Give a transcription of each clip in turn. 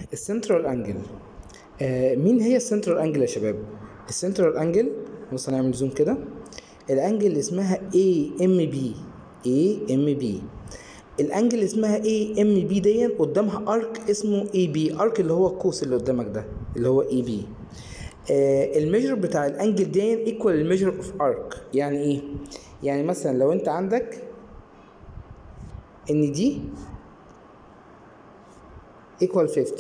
السنترال انجل. مين هي السنترال انجل يا شباب؟ السنترال انجل، بص هنعمل زوم كده. الانجل اللي اسمها AMB. الانجل اللي اسمها AMB دي قدامها ارك اسمه AB، ارك اللي هو القوس اللي قدامك ده اللي هو AB. الميجر بتاع الانجل دي ايكوال الميجر اوف ارك. يعني ايه؟ يعني مثلا لو انت عندك ان دي ايكوال 50،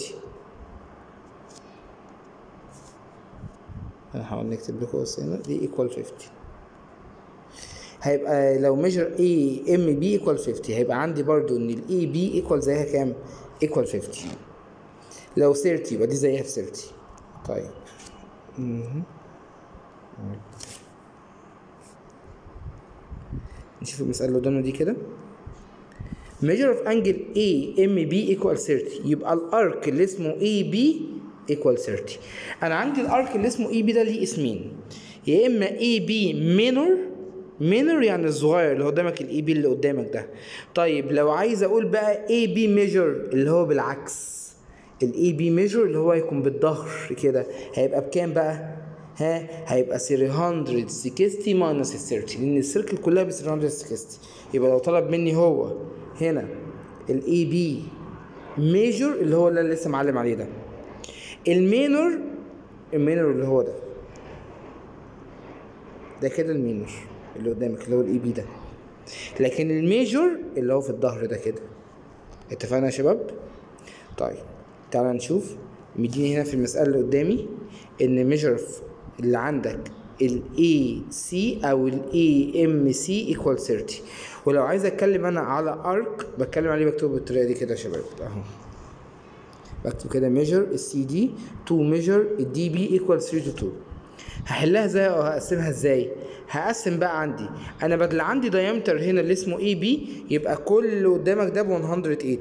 انا هحاول نكتب لكم بس هنا دي ايكوال 50، هيبقى لو ميجر AMB ايكوال 50 هيبقى عندي برضو ان AB ايكوال زيها كام؟ ايكوال 50. لو 30 يبقى دي زيها في 30. طيب نشوف المسألة اللي قدامنا دي كده. measure of angle AMB equal 30، يبقى الارك اللي اسمه AB equal 30. انا عندي الارك اللي اسمه AB ده ليه اسمين، يا اما AB minor يعني الصغير اللي قدامك AB اللي قدامك ده. طيب لو عايز اقول بقى AB measure اللي هو بالعكس، AB measure اللي هو هيكون بالظهر كده، هيبقى بكام بقى؟ هيبقى 360 minus 30، لان السيركل كلها ب 360. يبقى لو طلب مني هو هنا AB measure اللي هو اللي لسه معلم عليه ده، المينور اللي هو ده كده المينور اللي قدامك اللي هو الAB ده، لكن الميجور اللي هو في الظهر ده كده. اتفقنا يا شباب؟ طيب تعالى نشوف. مديني هنا في المسألة اللي قدامي ان ميجر اللي عندك ال AC او ال AMC equal 30، ولو عايز اتكلم انا على ارك بتكلم عليه بكتبه بالطريقة دي كده يا شباب اهو، بكتب كده ميجر الCD to ميجر الDB equal 3 to 2. هحلها ازاي او هقسمها ازاي؟ هقسم بقى عندي انا بدل عندي دايمتر هنا اللي اسمه AB، يبقى كل اللي قدامك ده ب 180.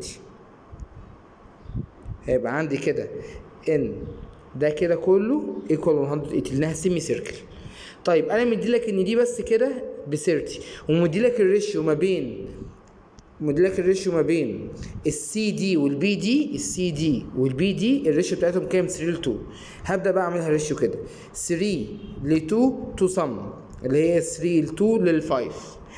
هيبقى عندي كده ان ده كده كله ايكوال 180 لانها سيمي سيركل. طيب انا مديلك ان دي بس كده ب 30، ومديلك الريشيو ما بين السي دي والبي دي، الريشيو بتاعتهم كام؟ 3 ل 2. هبدا بقى اعملها ريشيو كده 3 ل 2 تو سم اللي هي 3 ل 2 لل 5،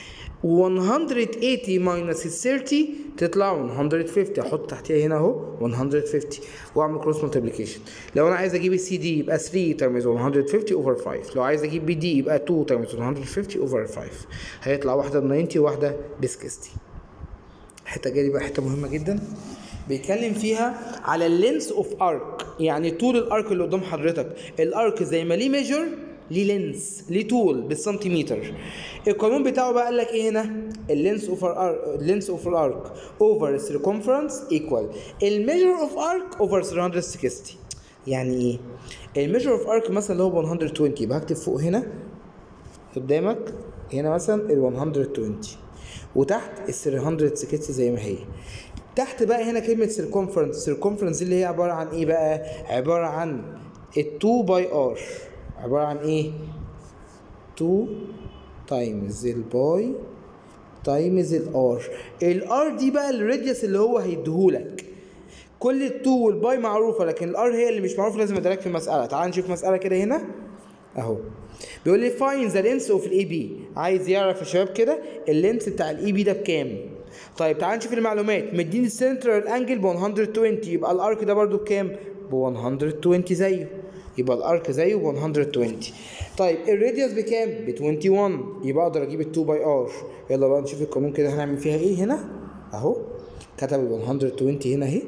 180 ماينس ال 30 تطلع 150. احط تحتيها هنا اهو 150 واعمل كروس ملتبليكيشن. لو انا عايز اجيب السي دي يبقى 3 تايمز 150 اوفر 5، لو عايز اجيب بي دي يبقى 2 تايمز 150 اوفر 5. هيطلع واحده ب 90 وواحده ب 60. الحته الجايه دي بقى حته مهمه جدا، بيتكلم فيها على اللينس اوف ارك، يعني طول الارك اللي قدام حضرتك. الارك زي ما ليه ميجر ليه لينس، ليه طول بالسنتيمتر. القانون بتاعه بقى قال لك ايه هنا؟ اللينس اوف الارك اوفر السيركمفرنس ايكوال الميجر اوف ارك اوفر 360. يعني ايه؟ الميجر اوف ارك مثلا اللي هو 120، يبقى هكتب فوق هنا قدامك هنا مثلا ال 120 وتحت ال 360 زي ما هي. تحت بقى هنا كلمة سيركمفرنس اللي هي عبارة عن ايه بقى؟ عبارة عن ال 2 باي ار، عبارة عن ايه؟ 2 تايمز الباي تايمز الار. الار دي بقى الراديوس اللي هو هيديهولك. كل ال 2 والباي معروفة، لكن الار هي اللي مش معروفة، لازم ادالك في المسألة. تعال نشوف مسألة كده هنا اهو. بيقول لي find the length of ال AB، عايز يعرف يا شباب كده اللينس بتاع ال AB ده بكام. طيب تعال نشوف المعلومات. مديني السنترال انجل ب 120، يبقى الارك ده برضو بكام؟ ب 120 زيه، يبقى الارك زيه ب 120. طيب الراديوس بكام؟ ب 21، يبقى اقدر اجيب ال 2 باي ار. يلا بقى نشوف القانون كده هنعمل فيها ايه هنا اهو. كتب ال 120 هنا اهي،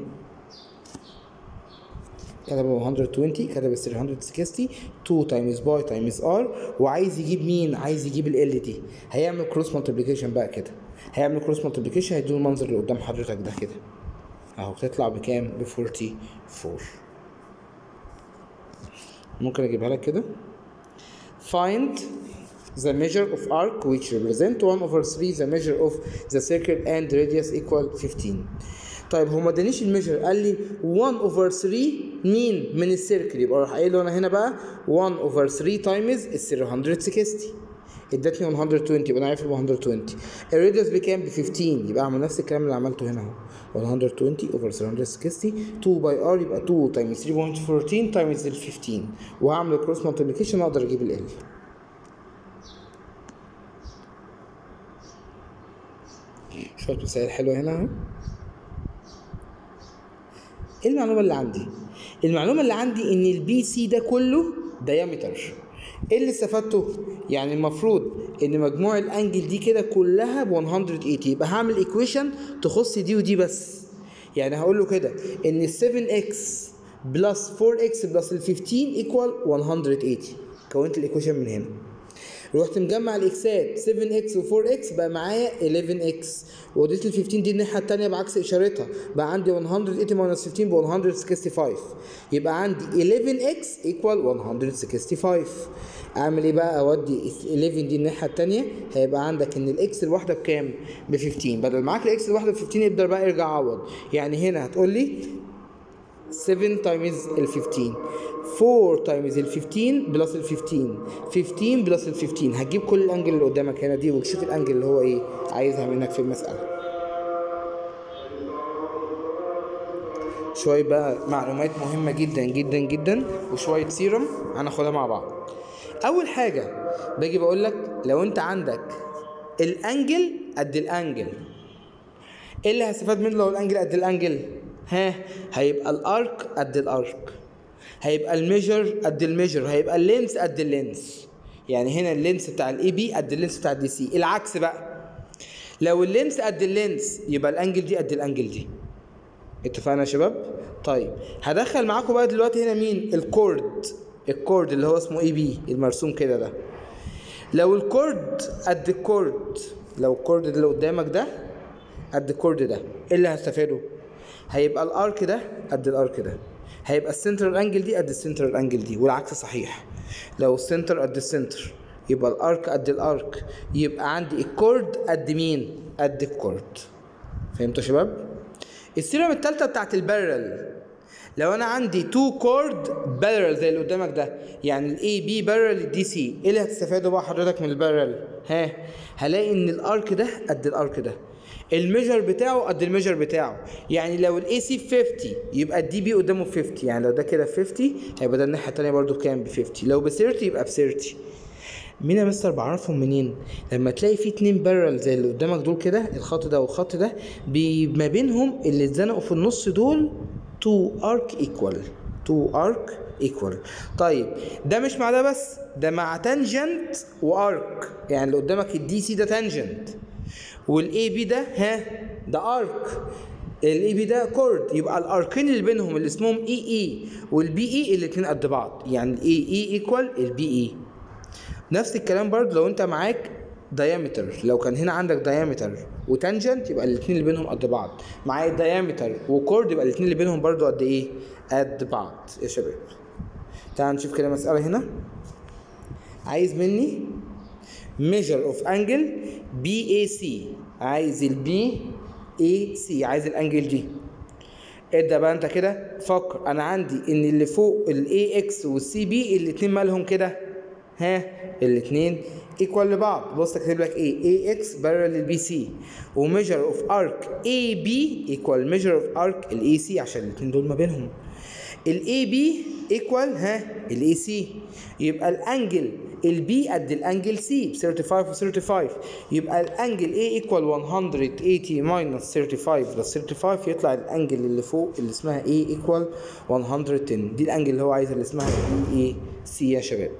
كتب 120، كتب 360، 2 تايمز باي تايمز ار، وعايز يجيب مين؟ عايز يجيب ال دي. هيعمل كروس مالتيبليكيشن بقى كده، هيعمل كروس مالتيبليكيشن هيديله المنظر اللي قدام حضرتك ده كده اهو. تطلع بكام؟ ب 44. ممكن اجيبها لك كده. find the measure of arc which represent 1/3 the measure of the circle and radius equal 15. طيب هو ما ادانيش الميجر، قال لي 1/3 مين؟ من السيركل. يبقى راح قايل له انا هنا بقى 1/3 تايمز ال 360. ادتني 120 يبقى انا عارف 120. الراديوس بكام؟ ب 15 يبقى اعمل نفس الكلام اللي عملته هنا اهو 120 اوفر 360 2 باي ار يبقى 2 تايمز 3.14 تايمز ال 15 وهعمل كروس مالتيبليكيشن اقدر اجيب ال شويه مسائل حلوه هنا اهو. ايه المعلومه اللي عندي؟ المعلومه اللي عندي ان البي سي ده كله دايمتر. ايه اللي استفدته؟ يعني المفروض ان مجموع الانجل دي كده كلها ب 180 يبقى هعمل ايكويشن تخص دي ودي بس. يعني هقول له كده ان 7x بلس 4x بلس ال 15 ايكوال 180. كونت الايكويشن من هنا. رحت مجمع الاكسات 7x و 4x بقى معايا 11x واديت ال 15 دي الناحيه الثانيه بعكس اشارتها بقى عندي 180 ماينس 15 ب 165 يبقى عندي 11x ايكوال 165. اعمل ايه بقى؟ اودي 11 دي الناحيه الثانيه هيبقى عندك ان الاكس الواحده بكام؟ ب 15. بدل معاك الاكس الواحده ب 15 يقدر بقى يرجع عوض. يعني هنا هتقول لي 7 تايمز ال 15 4 تايمز ال 15 بلس ال 15 15 بلس ال 15 هتجيب كل الانجل اللي قدامك هنا دي وتشوف الانجل اللي هو ايه عايزها منك في المساله. شويه بقى معلومات مهمه جدا جدا جدا وشويه سيرم هناخدها مع بعض. اول حاجه باجي بقول لك لو انت عندك الانجل قد الانجل ايه اللي هستفاد منه لو الانجل قد الانجل؟ هيبقى الارك قد الارك، هيبقى الميجر قد الميجر، هيبقى اللينس قد اللينس. يعني هنا اللينس بتاع الاي بي قد اللينس بتاع الدي سي. العكس بقى لو اللينس قد اللينس يبقى الانجل دي قد الانجل دي. اتفقنا يا شباب؟ طيب هدخل معاكم بقى دلوقتي هنا مين؟ الكورد اللي هو اسمه اي بي المرسوم كده ده. لو الكورد قد الكورد، لو الكورد اللي قدامك ده قد الكورد ده ايه اللي هستفاده؟ هيبقى الارك ده قد الارك ده، هيبقى السنترال انجل دي قد السنترال انجل دي والعكس صحيح. لو السنتر قد السنتر يبقى الارك قد الارك، يبقى عندي الكورد قد مين؟ قد الكورد. فهمتوا يا شباب؟ الثيرم الثالثه بتاعت البارل، لو انا عندي 2 كورد بارل زي اللي قدامك ده يعني الاي بي بارل للدي سي ايه اللي هتستفاده بقى حضرتك من البارل؟ هلاقي ان الارك ده قد الارك ده، الميجر بتاعه قد الميجر بتاعه. يعني لو الاي سي ب 50 يبقى الدي بي قدامه ب 50. يعني لو ده كده ب 50 هيبقى ده الناحيه الثانيه برده بكام؟ ب 50. لو ب 30 يبقى ب 30. مين يا مستر بعرفهم منين؟ لما تلاقي في 2 بارل زي اللي قدامك دول كده الخط ده والخط ده ما بينهم اللي اتزنقوا في النص دول 2 ارك ايكوال. 2 ارك ايكوال. طيب ده مش مع ده بس، ده مع تانجنت وارك. يعني اللي قدامك الدي سي ده تانجنت والاي بي ده ده ارك، الاي بي ده كورد، يبقى الاركين اللي بينهم اللي اسمهم اي والبي اي الاثنين قد بعض. يعني الاي ايكوال البي اي. نفس الكلام برضه لو انت معاك دايمتر، لو كان هنا عندك دايمتر وتانجنت يبقى الاثنين اللي بينهم قد بعض. معايا دايمتر وكورد يبقى الاثنين اللي بينهم برضه قد ايه؟ قد بعض يا شباب. تعال نشوف كده مسألة هنا. عايز مني measure of angle BAC، عايز ال BAC، عايز الانجل دي. ابدا بقى انت كده فكر. انا عندي ان اللي فوق ال AX وال CB الاثنين مالهم كده؟ الاثنين ايكوال لبعض. بص اكتب لك ايه؟ AX بارل للبي سي وميجر اوف ارك AB ايكوال ميجر اوف ارك الاي سي عشان الاثنين دول ما بينهم. الاي بي ايكوال الاي سي، يبقى الانجل البي قد الانجل سي ب 35 و 35، يبقى الانجل اي ايكوال 180 ماينس 35 بلس 35 يطلع الانجل اللي فوق اللي اسمها اي ايكوال 110. دي الانجل اللي هو عايزها اللي اسمها اي سي يا شباب.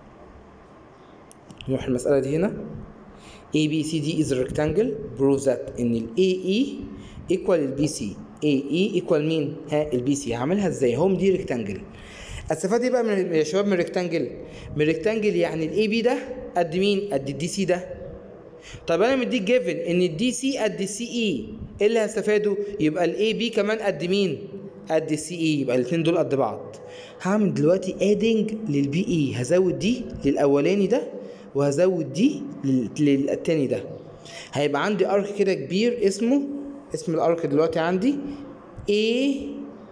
نروح المسألة دي هنا. ABCD is a rectangle proves that إن ال AE equal ال BC. AE equal مين؟ ال BC. هعملها ازاي؟ هم دي rectangle. استفاد ايه بقى من يا شباب من الريكتانجل؟ من الريكتانجل يعني ال AB ده قد مين؟ قد ال DC ده. طب أنا مديك جيفن إن ال DC قد ال CE، إيه اللي هستفاده؟ يبقى ال AB كمان قد مين؟ قد ال CE، يبقى الاتنين دول قد بعض. هعمل دلوقتي adding لل BE، هزود دي للأولاني ده وهزود دي للتاني ده. هيبقى عندي ارك كده كبير اسم الارك دلوقتي عندي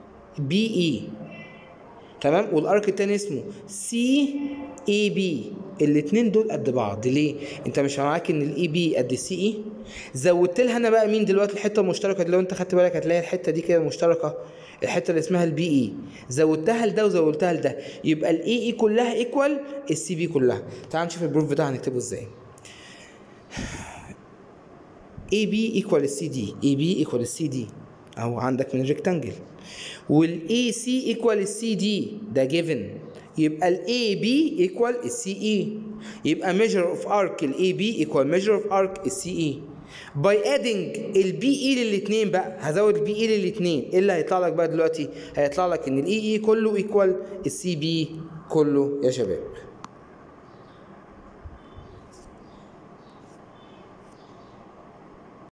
ABE، تمام؟ والارك التاني اسمه CAB، الاتنين دول قد بعض. ليه؟ انت مش معاك ان الاي بي قد السي اي؟ زودت لها انا بقى مين دلوقتي؟ الحته المشتركه دي. لو انت خدت بالك هتلاقي الحته دي كده مشتركه، الحته اللي اسمها البي اي، زودتها لده وزودتها لده، يبقى الاي اي كلها ايكوال السي بي كلها. تعال نشوف البروف ده هنكتبه ازاي. اي بي ايكوال السي دي، اي بي ايكوال السي دي اهو عندك من الريكتانجل، والاي سي ايكوال السي دي ده جيفن، يبقى الاي بي ايكوال السي اي، يبقى measure of arc الاي بي ايكوال measure of arc السي اي. باي ادنج البي اي للاثنين بقى، هزود البي اي للاثنين، ايه اللي هيطلع لك بقى دلوقتي؟ هيطلع لك ان الاي اي كله ايكوال السي بي كله يا شباب.